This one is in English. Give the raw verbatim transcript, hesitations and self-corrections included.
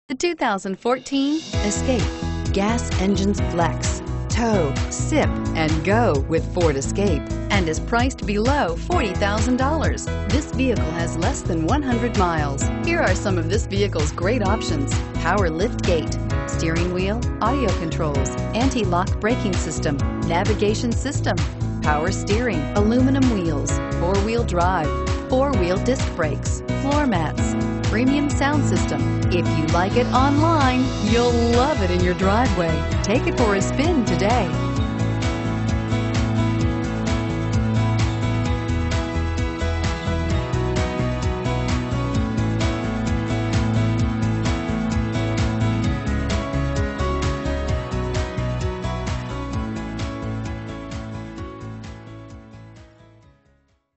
The two thousand fourteen Escape. Gas engines flex, tow, sip, and go with Ford Escape, and is priced below forty thousand dollars. This vehicle has less than one hundred miles. Here are some of this vehicle's great options: power lift gate, steering wheel audio controls, anti-lock braking system, navigation system, power steering, aluminum wheels, four-wheel drive, four-wheel disc brakes, floor mats, premium sound system. If you like it online, you'll love it in your driveway. Take it for a spin today.